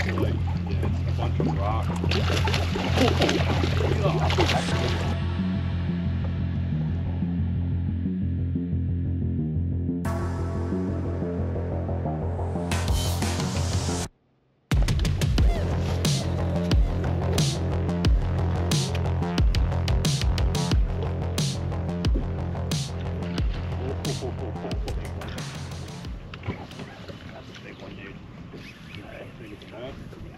like, yeah, it's a bunch of rock. That's a big one, dude. I think it's enough.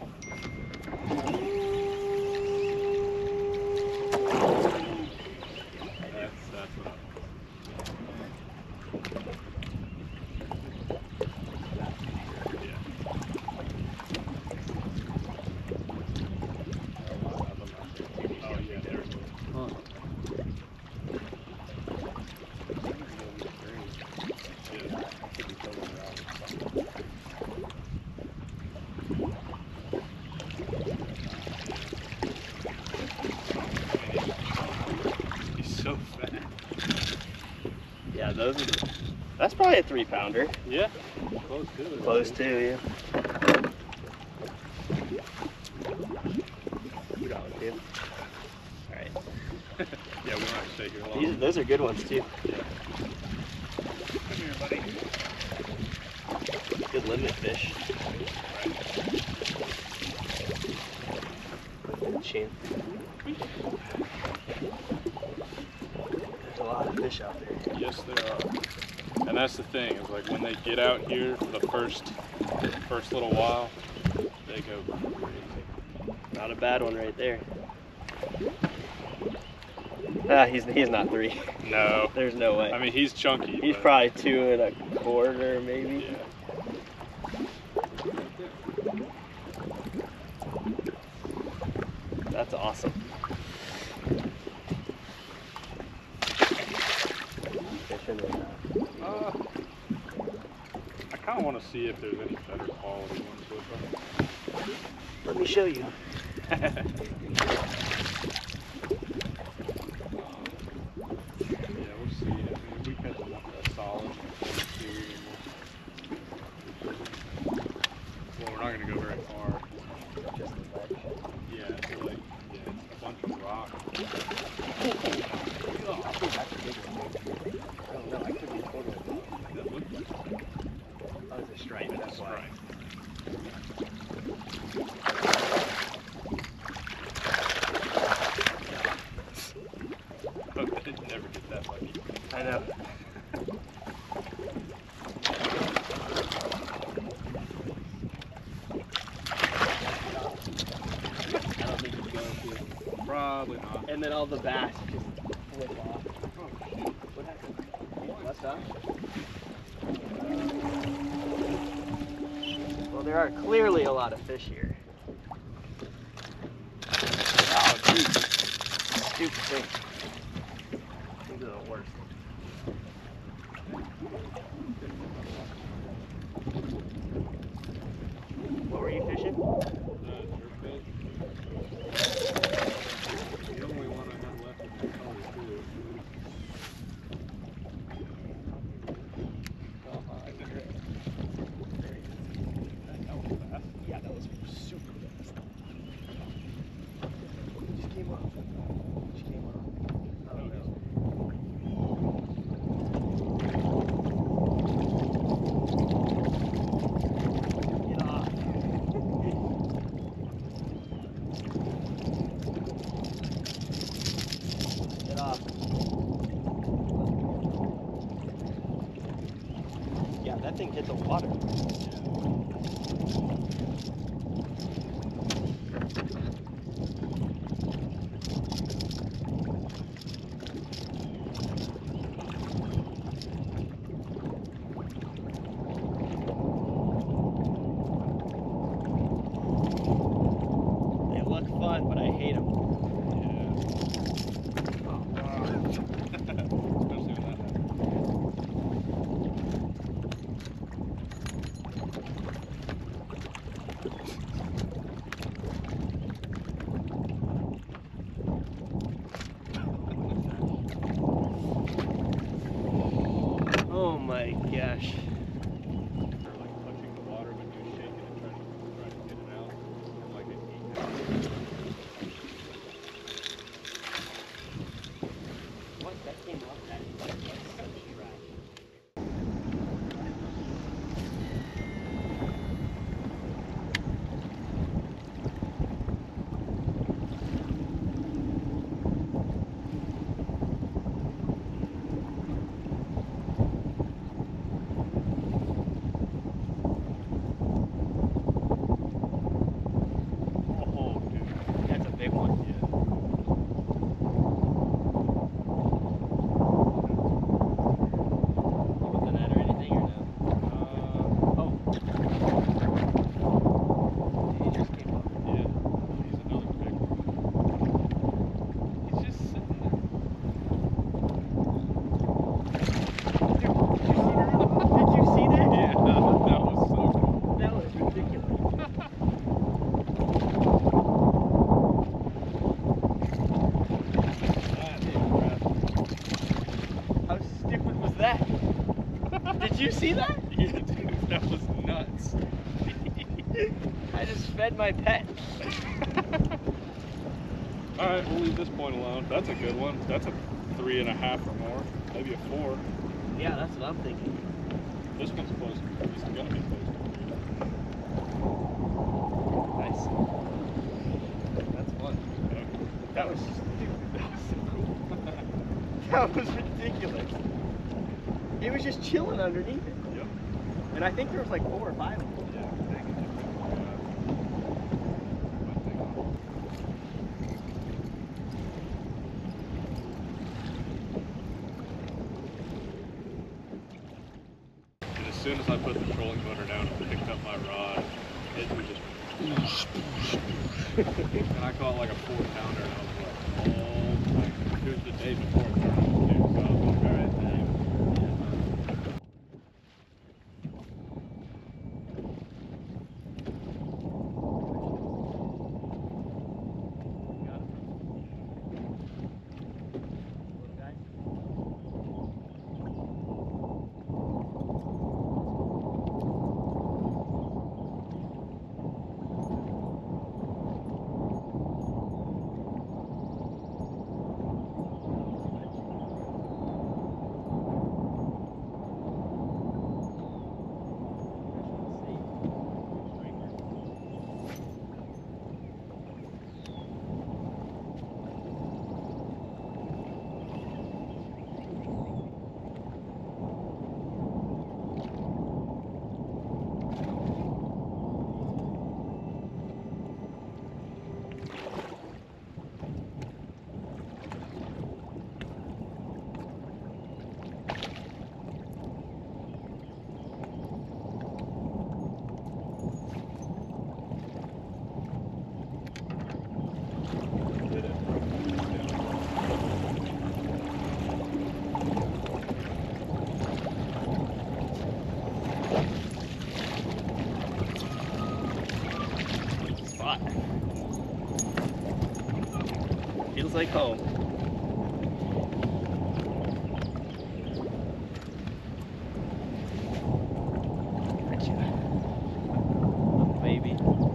That's enough. Oh yeah, there's one. He's so fat. Yeah, those are that's probably a 3-pounder. Yeah, close to it. Close to, yeah. Good on, dude. Alright. Yeah, we might stay here long. Those are good ones too. Yeah. Come here, buddy. Good limit fish. Good chin. There's a lot of fish out there. Yes, there are. And that's the thing, is like when they get out here for the first little while, they go crazy. Not a bad one right there. Ah, he's not 3. No. There's no way. I mean, he's chunky. He's but, probably 2 1/4 maybe. yeah. That's awesome. Fishing right now. I kind of want to see if there's any better quality ones with them. Let me show you. Yeah, we'll see. I mean, we catch a solid 42 well, we're not going to go very far. Just the ledge. Yeah, it's like, yeah, it's a bunch of rock. I think that's a big one, dude. I don't know. I could be totally wrong. That looks like Oh, it's a stripe. That's why. right. Oh, I did never get that lucky. I know. I don't think it's going to. Probably not. And then all the bass just flip off. What happened? What's up? Well, there are clearly a lot of fish here. Oh, dude. Stupid thing. These are the worst. What were you fishing? The only one I have left in my color too. That was fast. Yeah, that was super fast. It just came off. It just came off. Oh, no. Get off. Get off. Yeah, that thing hit the water. They look fun, but I hate them. Especially when that happens. Oh my gosh. Or like touching the water when you shake it and try to get it out. see that? Yeah, dude, that was nuts. I just fed my pet. Alright, we'll leave this point alone. That's a good one. That's a 3.5 or more. Maybe a 4. Yeah, that's what I'm thinking. This one's close. It's gonna be close to 3. Nice. That's fun. That was so cool. That was ridiculous. He was just chilling underneath it. Yep. And I think there was like 4 or 5 of them. Yeah. And as soon as I put the trolling motor down and picked up my rod, it was just and I caught like a 4-pounder and I was like, oh my god. It was the day before it turned too, so I was like, alright, man. Feels like home. Gotcha. Little baby.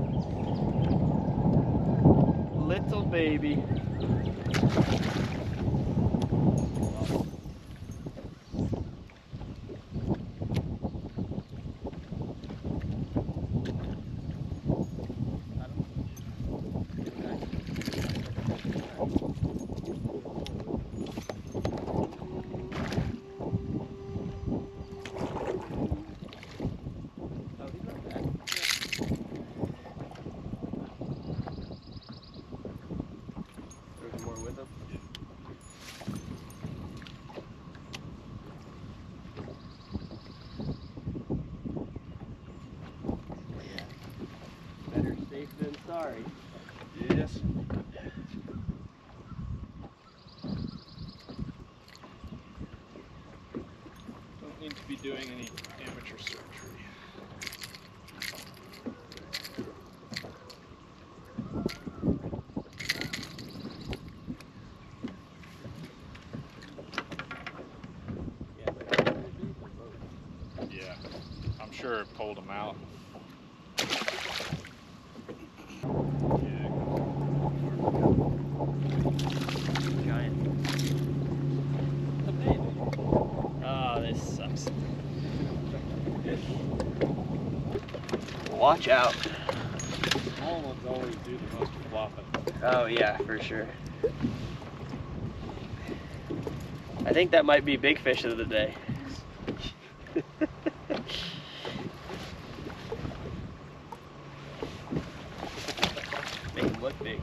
Little baby. Than sorry. Yes. Don't need to be doing any amateur surgery. Yeah, I'm sure it pulled him out. Watch out. Small ones always do the most flopping. Oh yeah, for sure. I think that might be big fish of the day. Make him look big.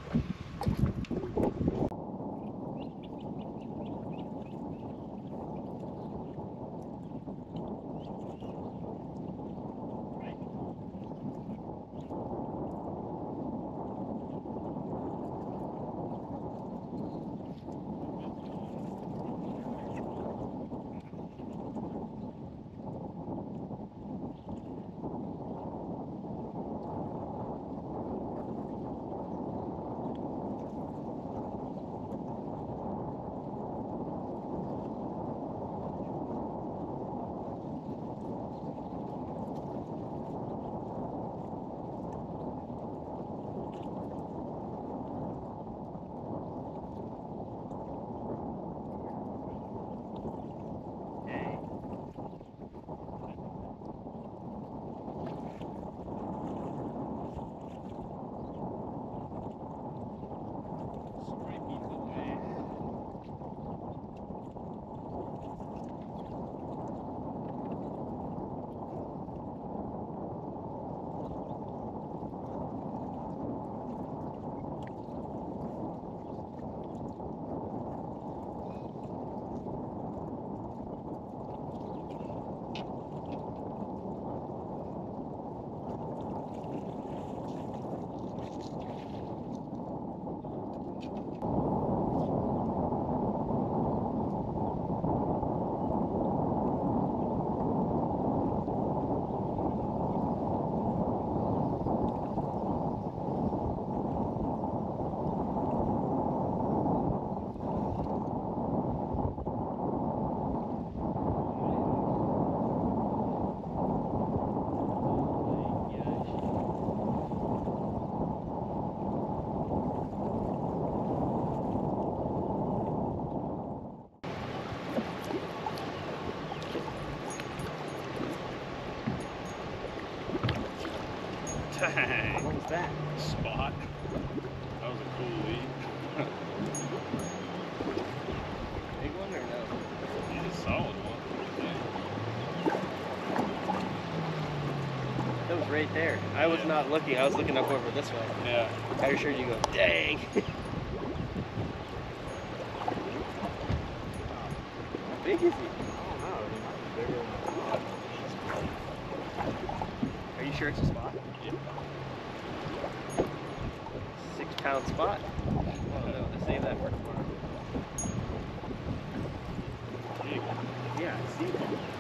Dang. What was that? Spot. That was a cool lead. Big one or no? He's a solid one. That was right there. I was not looking. I was looking up over this way. Yeah. I was sure you go, dang. How big is he? I don't know. He might be bigger than I thought. Are you sure it's a spot? Yeah. 6 pound spot? Oh no, let's save that for tomorrow. Big. Yeah, I see.